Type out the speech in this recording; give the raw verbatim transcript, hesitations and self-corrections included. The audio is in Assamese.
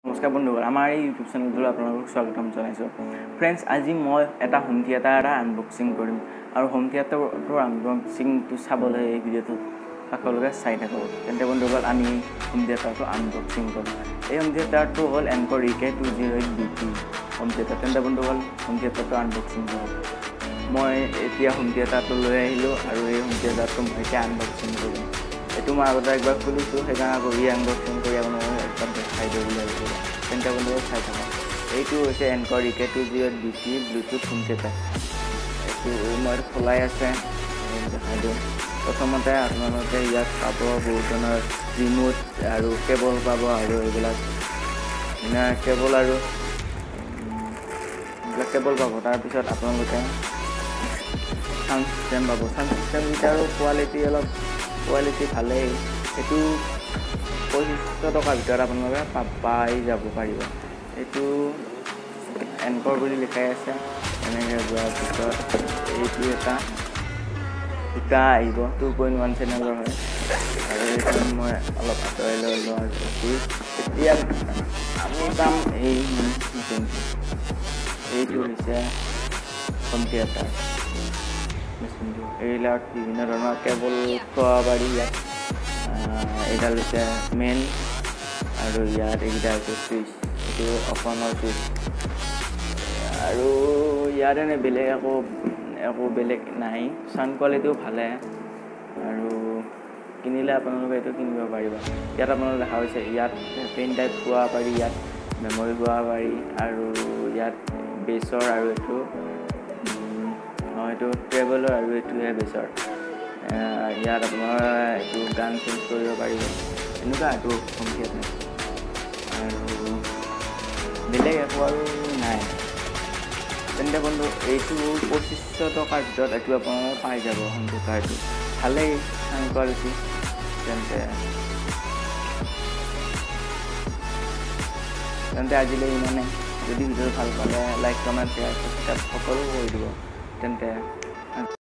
নমস্কাৰ বন্ধুসকল, আমাৰ এই ইউটিউব চেনেলটোত আপোনালোকক স্বাগতম জনাইছোঁ। ফ্ৰেণ্ডছ, আজি মই এটা হোম থিয়েটাৰ এটা আনবক্সিং কৰিম আৰু হোম থিয়েটাৰটোৰ আনবক্সিংটো চাবলৈ এই ভিডিঅ'টো সকলোকে চাই থাকক। তেন্তে বন্ধুসকল, আমি হোম থিয়েটাৰটো আনবক্সিং কৰিম। এই হোম থিয়েটাৰটো হ'ল এনকৰ E K two zero' eight B T home theatre. তেন্তে বন্ধুসকল, হোম থিয়েটাৰটো আনবক্সিং কৰক। মই এতিয়া হোম থিয়েটাৰটো লৈ আহিলোঁ আৰু এই হোম থিয়েটাৰটো মই এতিয়া আনবক্সিং কৰিম। এইটো মই আগতে একবাৰ খুলিছোঁ, সেইকাৰণে আকৌ ই আনবক্সিং কৰি আপোনালোকক একবাৰ দেখাই দিব বুলি ভাবিছোঁ। তেন্তে বন্ধুসকল চাই থাকক। এইটো হৈছে এনকৰ E K two zero' eight B T Bluetooth home theatre. এইটো মই খোলাই আছে, দেখাই দিওঁ। প্ৰথমতে আপোনালোকে ইয়াত পাব বহুত ধৰণৰ ৰিম'ট আৰু কেবল পাব আৰু এইবিলাক কেবল আৰু এইবিলাক কেবল পাব। তাৰপিছত আপোনালোকে চাউণ্ড ছিষ্টেম পাব। চাউণ্ড ছিষ্টেমকেইটাৰো কোৱালিটি অলপ কোৱালিটি ভালেই। এইটো পঁচিছশ টকাৰ ভিতৰত আপোনালোকে পাই যাব পাৰিব। এইটো এনকৰ বুলি লিখাই আছে। এনেকৈ যোৱাৰ পিছত এইটো এটা দুটা আহিব, টু পইণ্ট ওৱান চেনেলৰ হয় আৰু এইটো মই অলপ আঁতৰাই লৈ লোৱাৰ পিছত এতিয়া আমি পাম এই মেচিনটো। এইটো হৈছে হোম থিয়েটাৰ মেচিনটো। এইবিলাক বিভিন্ন ধৰণৰ কেবল পোৱা পাৰি ইয়াত। এইডাল হৈছে মেইন আৰু ইয়াত এইকেইটা হৈছে চুইচ। এইটো অফনৰ চুইচ আৰু ইয়াত এনে বেলেগ একো একো বেলেগ নাই। চাউণ্ড কোৱালিটিও ভালে আৰু কিনিলে আপোনালোকে এইটো কিনিব পাৰিব। ইয়াত আপোনালোকে দেখা হৈছে ইয়াত পেন টাইপ পোৱা পাৰি, ইয়াত মেমৰি পোৱা পাৰি আৰু ইয়াত বেছৰ আৰু এইটো এইটো ট্ৰেভেলৰ আৰু এইটোহে বেছৰ। ইয়াত আপোনাৰ এইটো গান চেঞ্জ কৰিব পাৰিব। এনেকুৱা এইটো হোম থিয়েটাৰ আৰু বেলেগ একো আৰু নাই। তেন্তে বন্ধু, এইটো পঁচিছশ টকাৰ ভিতৰত এইটো আপোনালোকে পাই যাব। হোম থিয়েটাৰটো ভালেই চাউণ্ড কোৱালিটি। তেন্তে তেন্তে আজিলৈ ইমানেই। যদি ভিডিঅ'টো ভাল পালে লাইক, কমেণ্ট, শ্বেয়াৰ, ছাবস্ক্ৰাইব সকলো কৰি দিব। তেন্তে